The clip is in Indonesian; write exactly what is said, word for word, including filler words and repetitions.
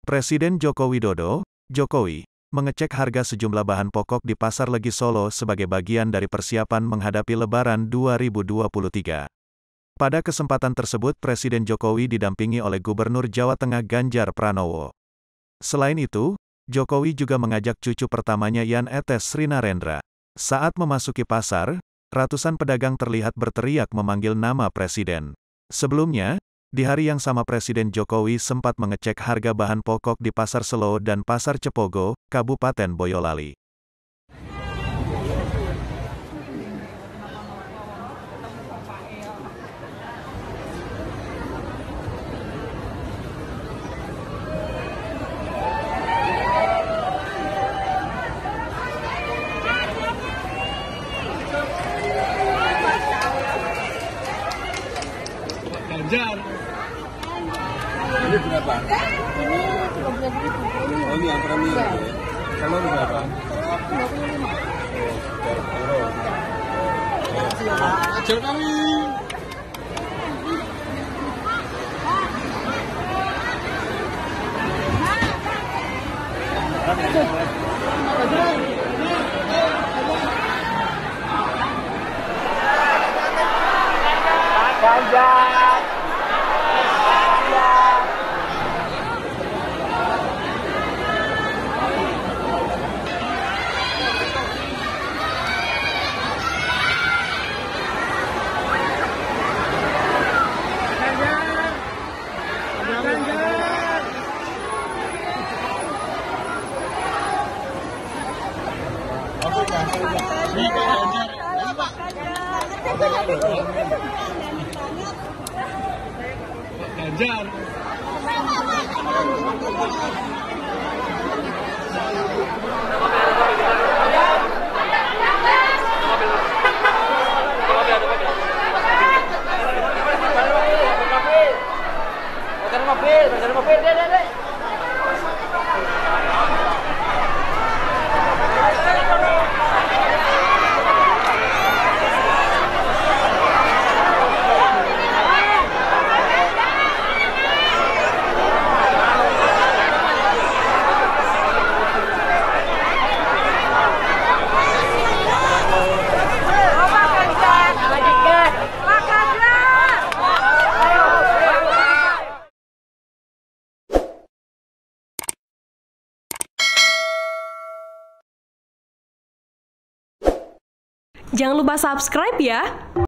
Presiden Joko Widodo, Jokowi, mengecek harga sejumlah bahan pokok di Pasar Legi Solo sebagai bagian dari persiapan menghadapi Lebaran dua ribu dua puluh tiga. Pada kesempatan tersebut Presiden Jokowi didampingi oleh Gubernur Jawa Tengah Ganjar Pranowo. Selain itu, Jokowi juga mengajak cucu pertamanya Jan Etes Srinarendra. Saat memasuki pasar, ratusan pedagang terlihat berteriak memanggil nama Presiden. Sebelumnya, di hari yang sama Presiden Jokowi sempat mengecek harga bahan pokok di Pasar Selo dan Pasar Cepogo, Kabupaten Boyolali. Ganjar. Ini berapa? Ini tiga belas ribu. Oh, ini yang premium. Ya. Kalau berapa? dua puluh lima. Oh, Ajar kami. Ganjar. Ganjar. Mobil, mobil, mobil, deh, deh, deh. Jangan lupa subscribe ya!